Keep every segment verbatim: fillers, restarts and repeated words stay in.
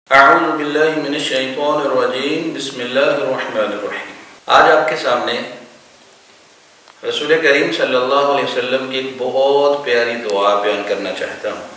اعوذ باللہ من الشیطان الرجیم بسم اللہ الرحمن الرحیم۔ آج آپ کے سامنے رسول کریم صلی اللہ علیہ وسلم کی ایک بہت پیاری دعا بیان کرنا چاہتا ہوں۔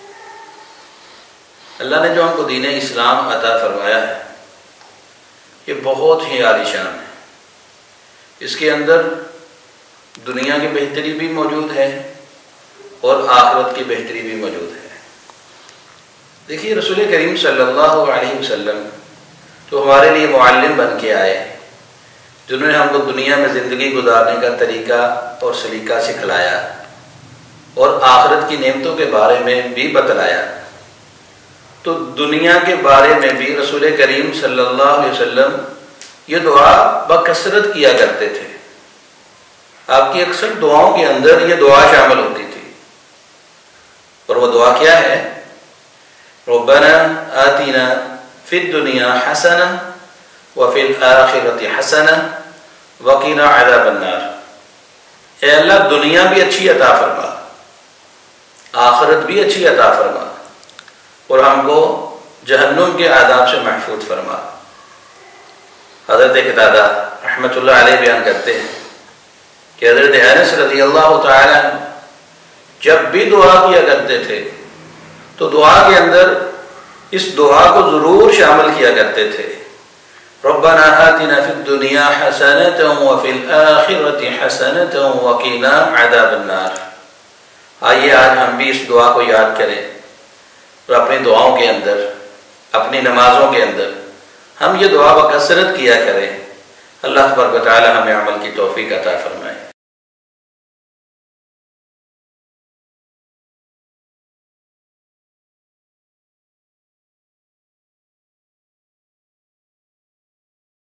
اللہ نے جو ہم کو دین اسلام عطا فرمایا ہے یہ بہت ہی عالی شان ہے۔ اس کے اندر دنیا کی بہتری بھی موجود ہے اور آخرت کی بہتری بھی موجود ہے۔ دیکھیے رسول کریم صلی اللہ علیہ وسلم جو ہمارے لیے معلم بن کے آئے، جنہوں نے ہم کو دنیا میں زندگی گزارنے کا طریقہ اور سلیقہ سکھلایا اور آخرت کی نعمتوں کے بارے میں بھی بتلایا، تو دنیا کے بارے میں بھی رسول کریم صلی اللہ علیہ وسلم یہ دعا بکثرت کیا کرتے تھے۔ آپ کی اکثر دعاؤں کے اندر یہ دعا شامل ہوتی تھی، اور وہ دعا کیا ہے؟ ربنا آتنا فی الدنیا حسنہ وفی الآخرۃ حسنہ وقنا عذاب النار۔ اے اللہ دنیا بھی اچھی عطا فرما، آخرت بھی اچھی عطا فرما، اور ہم کو جہنم کے عذاب سے محفوظ فرما۔ حضرت قتادہ رحمۃ اللہ علیہ بیان کرتے ہیں کہ حضرت انس رضی اللہ تعالی عنہ جب بھی دعا کیا کرتے تھے تو دعا کے اندر اس دعا کو ضرور شامل کیا کرتے تھے، ربنا آتنا فی الدنیا حسنۃ وفی الآخرۃ حسنۃ وقنا عذاب النار۔ آئیے آج ہم بھی اس دعا کو یاد کریں اور اپنی دعاؤں کے اندر، اپنی نمازوں کے اندر ہم یہ دعا بکثرت کیا کریں۔ اللہ تبارک و تعالی ہمیں عمل کی توفیق عطا فرمائے۔